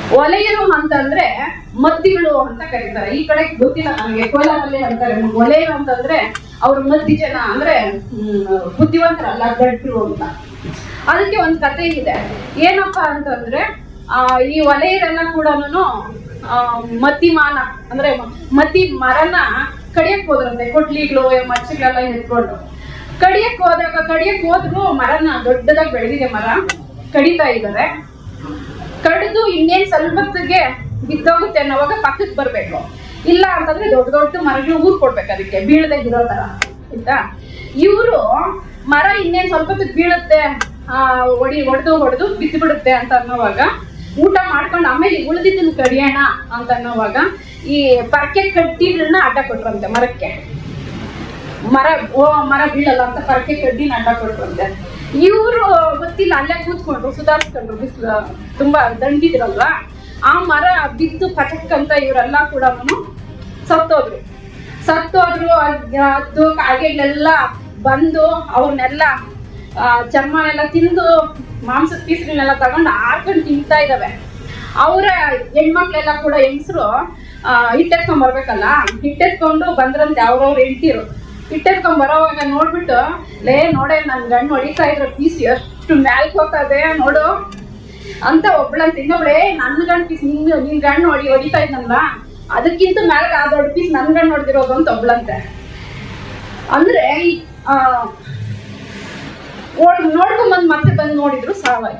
ಒಲೆಯರು ಅಂತಂದ್ರೆ ಮದ್ದಿಗಳು ಅಂತ ಕರೀತಾರೆ. ಈ ಕಡೆ ಗೊತ್ತಿಲ್ಲ ನನಗೆ, ಕೋಲಾರಲ್ಲಿ ಅಂತಾರೆ ಒಲೆಯರು ಅಂತಂದ್ರೆ ಅವ್ರ ಮದ್ದಿ ಜನ ಅಂದ್ರೆ ಬುದ್ಧಿವಂತರಲ್ಲ, ಗಟ್ರು ಅಂತ. ಅದಕ್ಕೆ ಒಂದು ಕತೆ ಇದೆ. ಏನಪ್ಪಾ ಅಂತಂದ್ರೆ ಈ ಒಲೆಯರೆಲ್ಲ ಕೂಡ ಮದ್ದಿಮಾನ ಅಂದ್ರೆ ಮದ್ದಿ ಮರನ ಕಡಿಯಕ್ ಹೋದ್ರಂತೆ. ಕೊಡ್ಲಿಗಳು ಮಚ್ಚಗಳೆಲ್ಲ ಎತ್ಕೊಂಡು ಕಡಿಯಕ್ ಹೋದ್ರು ಮರನ ದೊಡ್ಡದಾಗಿ ಬೆಳೆದಿದೆ, ಮರ ಕಡಿತಾ ಇದ್ದಾರೆ. ಕಡಿದು ಇನ್ನೇನ್ ಸ್ವಲ್ಪತ್ತಿಗೆ ಬಿದ್ದೋಗುತ್ತೆ ಅನ್ನೋವಾಗ ಪಕ್ಕಕ್ಕೆ ಬರ್ಬೇಕು. ಇಲ್ಲ ಅಂತಂದ್ರೆ ದೊಡ್ಡ ದೊಡ್ಡ ಮರಗಳು ಊರ್ ಕೊಡ್ಬೇಕು, ಅದಕ್ಕೆ ಬೀಳದೆ ಇರೋ ತರ ಆಯ್ತಾ. ಇವರು ಮರ ಇನ್ನೇನ್ ಸ್ವಲ್ಪತ್ತಿಗೆ ಬೀಳುತ್ತೆ, ಹೊಡೆದು ಬಿದ್ದು ಬಿಡುತ್ತೆ ಅಂತ ಅನ್ನೋವಾಗ ಊಟ ಮಾಡ್ಕೊಂಡು ಆಮೇಲೆ ಉಳಿದಿದ್ದನ್ನು ಕಡಿಯೋಣ ಅಂತ ಅನ್ನೋವಾಗ ಈ ಪರಕೆ ಕಡ್ಡಿಗಳನ್ನ ಅಡ್ಡ ಕೊಟ್ರಂತೆ ಮರಕ್ಕೆ. ಮರ ಬೀಳಲ್ಲ ಅಂತ ಪರಕೆ ಕಡ್ಡಿನ ಅಡ್ಡ ಕೊಟ್ರಂತೆ. ಇವರು ಗೊತ್ತಿಲ್ಲ, ಅಲ್ಲೇ ಕೂತ್ಕೊಂಡ್ರು, ಸುಧಾರಿಸ್ಕೊಂಡ್ರು. ಬಿಸಿಲು ತುಂಬಾ ದಂಡಿದ್ರಲ್ವಾ, ಆ ಮರ ಬಿದ್ದು ಪಚಕ್ ಅಂತ ಇವರೆಲ್ಲ ಕೂಡ ಸತ್ತೋದ್ರು. ಅದು ಕಾಗೆಗಳೆಲ್ಲ ಬಂದು ಅವ್ರನ್ನೆಲ್ಲ ಚರ್ಮನೆಲ್ಲ ತಿಂದು ಮಾಂಸದ ಪೀಸ್ಗಳನ್ನೆಲ್ಲ ತಗೊಂಡು ಆರ್ಕೊಂಡು ತಿಂತಾ ಇದ್ದಾವೆ. ಅವರ ಹೆಣ್ಮಕ್ಳೆಲ್ಲ ಕೂಡ ಹೆಂಗಸರು ಹಿಟ್ಟೆತ್ಕೊಂಡ್ ಬರ್ಬೇಕಲ್ಲ, ಹಿಟ್ಟೆತ್ಕೊಂಡು ಬಂದ್ರಂತೆ ಅವ್ರವ್ರು ಹೆಂಡ್ತಿರು. ಹಿಟ್ಟೆತ್ಕೊಂಡ್ ಬರೋವಾಗ ನೋಡ್ಬಿಟ್ಟು, ನೋಡೇ ನನ್ ಗಂಡು ಹೊಡಿತಾ ಇದ್ರು, ಪೀಸ್ ಎಷ್ಟು ಮ್ಯಾಲ್ಕ್ ಹೋಗ್ತದೆ ನೋಡು ಅಂತ ಒಬ್ಳಂತ. ಇನ್ನೊಬ್ಳೆ ನನ್ನ ಗಂಡು ಪೀಸ್ ನಿನ್ ಗಂಡು ಹೊಡಿತಾ ಇದ್ನಲ್ಲ, ಅದಕ್ಕಿಂತ ಮ್ಯಾಲ್ಗ ಆ ದೊಡ್ಡ ಪೀಸ್ ನನ್ ಗಂಡು ಹೊಡೆದಿರೋದು ಅಂತ ಒಬ್ಳಂತೆ. ಅಂದ್ರೆ ನೋಡ್ಕೊಂಬಂದ್ ಮತ್ತೆ ಬಂದು ನೋಡಿದ್ರು ಸಾವಾಗಿ.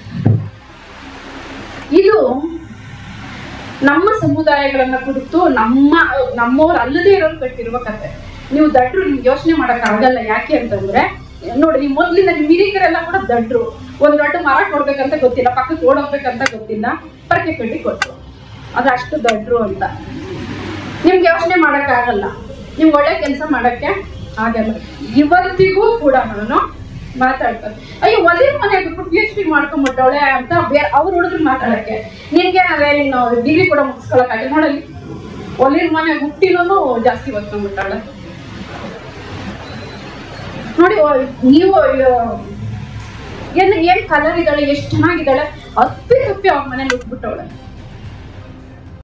ಇದು ನಮ್ಮ ಸಮುದಾಯಗಳನ್ನ ಕುರಿತು ನಮ್ಮವ್ರು ಅಲ್ಲದೆ ಇರೋರು ಕಟ್ಟಿರುವ ಕತೆ. ನೀವು ದಡ್ರು ನಿಮ್ಗೆ ಯೋಚನೆ ಮಾಡಕ್ ಆಗಲ್ಲ. ಯಾಕೆ ಅಂತಂದ್ರೆ ನೋಡಿ, ನೀವು ಮೊದ್ಲಿಂದ ಮಿರಿಕರೆಲ್ಲ ಕೂಡ ದಡ್ರು. ಒಂದ್ ದೊಡ್ಡ ಮರ ಕೊಡ್ಬೇಕಂತ ಗೊತ್ತಿಲ್ಲ, ಪಕ್ಕಕ್ಕೆ ಓಡೋಗ್ಬೇಕಂತ ಗೊತ್ತಿಲ್ಲ, ಪರಕೆ ಕಡ್ಡಿ ಕೊಟ್ರು, ಅದು ಅಷ್ಟು ದಡ್ರು ಅಂತ. ನಿಮ್ಗೆ ಯೋಚನೆ ಮಾಡಕ್ ಆಗಲ್ಲ, ನಿಮ್ಗೆ ಒಳ್ಳೆ ಕೆಲಸ ಮಾಡಕ್ಕೆ ಆಗಲ್ಲ. ಇವತ್ತಿಗೂ ಕೂಡ ನಾನು ಮಾತಾಡ್ತಾರೆ, ಅಯ್ಯೋ ಒಲಿನ ಮನೆ ಬಿಟ್ಬಿಟ್ಟು PhD ಮಾಡ್ಕೊಂಡ್ಬಿಟ್ಟವಳೆ ಅಂತ ಬೇರೆ ಅವ್ರು ಹುಡುಗರು ಮಾತಾಡಕ್ಕೆ. ನಿನ್ಗೆ ನೀನು ಡಿಗ್ರಿ ಕೂಡ ಮುಗಿಸ್ಕೊಳಕ್ಕಾಗಿ ನೋಡಲಿ, ಒಲಿನ ಮನೆ ಹುಟ್ಟಿನೂ ಜಾಸ್ತಿ ಓದ್ಕೊಂಡ್ಬಿಟ್ಟಾಳೆ ನೋಡಿ. ನೀವು ಏನ್ ಕಲರ್ ಇದ್ದಾಳೆ, ಎಷ್ಟು ಚೆನ್ನಾಗಿದ್ದಾಳೆ, ಅಪ್ಪಿ ತಪ್ಪಿ ಅವ್ರ ಮನೇಲಿ ಹುಟ್ಬಿಟ್ಟವಳೆ.